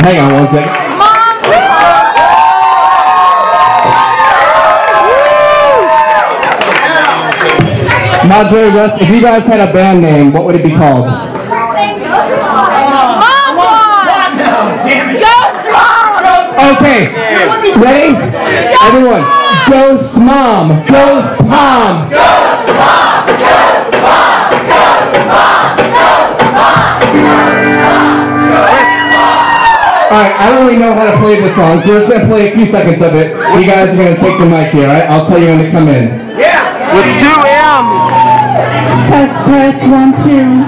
Hang on one second. Madre, Russ, if you guys had a band name, what would it be called? Ghostt Mmom! Okay, ready? Everyone, Ghostt Mmom, Ghostt Mmom, Ghostt Mmom! Ghostt Mmom! Ghostt Mmom! Ghostt Mmom! Alright, I don't really know how to play this song, so we're just going to play a few seconds of it. You guys are going to take the mic here, alright? I'll tell you when to come in. Yes! With 2 M's! Test, test, 1, 2.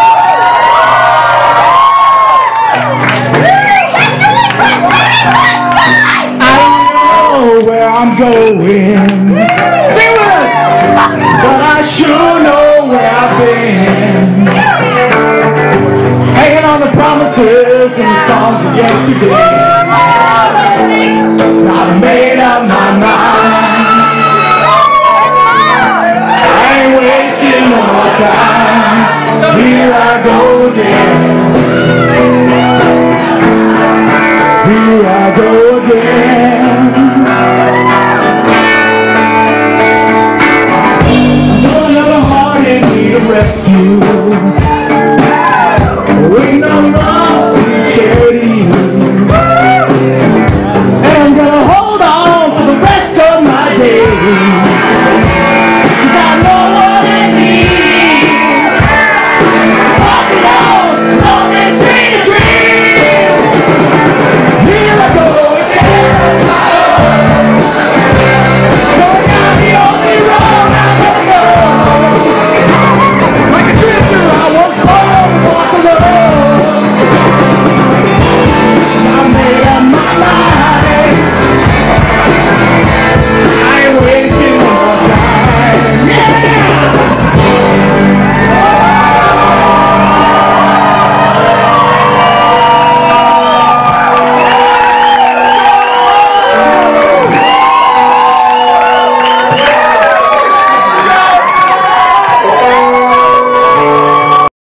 I know where I'm going. Sing with us! But I sure know where I've been. Hanging on the promises and the songs of yesterday. Now I made up my mind. I ain't wasting no more time. Here I go again. Here I go.